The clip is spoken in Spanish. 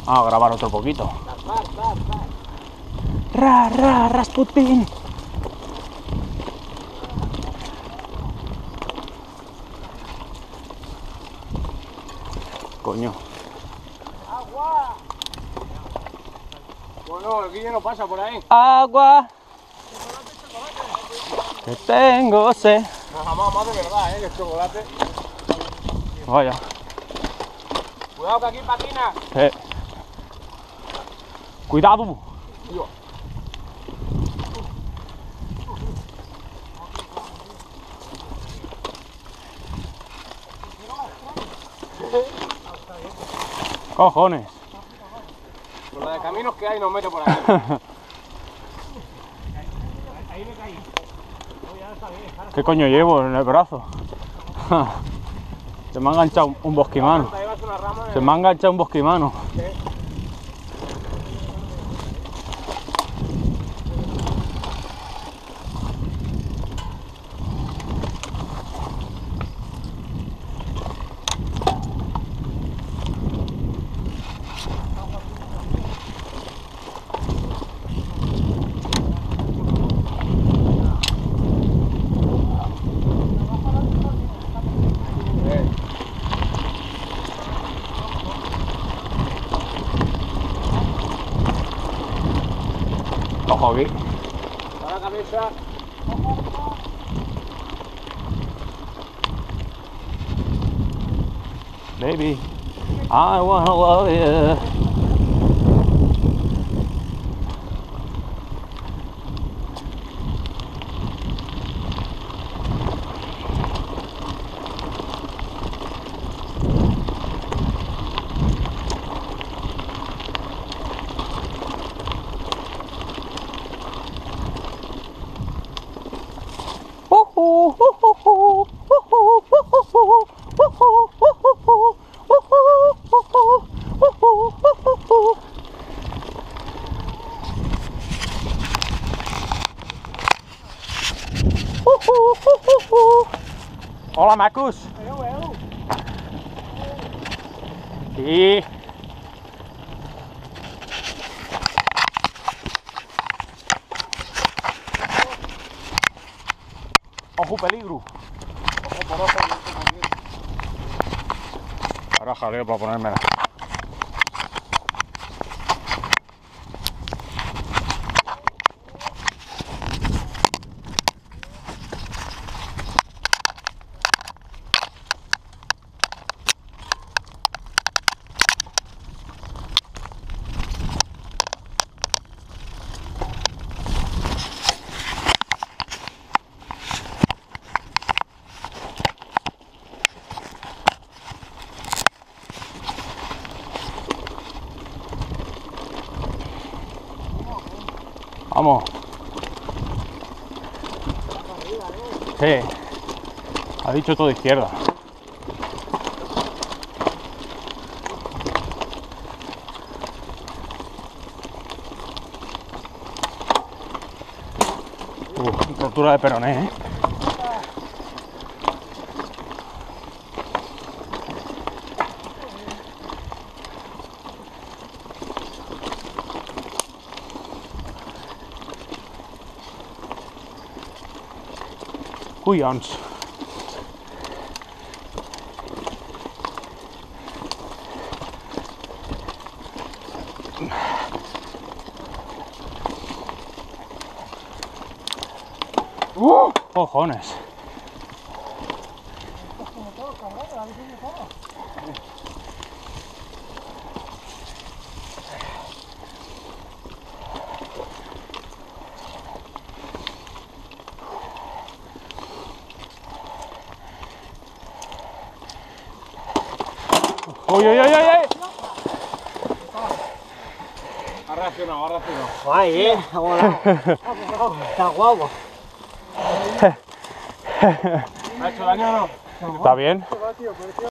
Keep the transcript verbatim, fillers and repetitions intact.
Vamos a grabar otro poquito. Ra, ra, Rasputin. Coño. ¡Agua! Bueno, el Guille no pasa por ahí. Agua. Que tengo sed. No, jamás, más de verdad, ¿eh? Que el chocolate. Vaya. Cuidado que aquí patina. Eh. Cuidado. Dios. Cojones. Por la de caminos que hay nos mete por aquí. ¿Qué coño llevo en el brazo? Se me ha enganchado un bosquimano. Se me ha enganchado un bosquimano. Ojo aquí. A la cabeza. Baby, I wanna love you. Hola, Marcus. Sí. Ojo, peligro. Ojo por ojo. Ahora jaleo para ponérmela. Vamos. Sí. Ha dicho todo izquierda. Uh, rotura de peroné, ¿eh? Cuyons. ¡Uh! Cojones. ¡Uy, uy, uy, uy! Ha reaccionado, ha reaccionado. Guay, eh. Ha volado. Está guapo. ¿Ha hecho daño o no? ¿Está bien?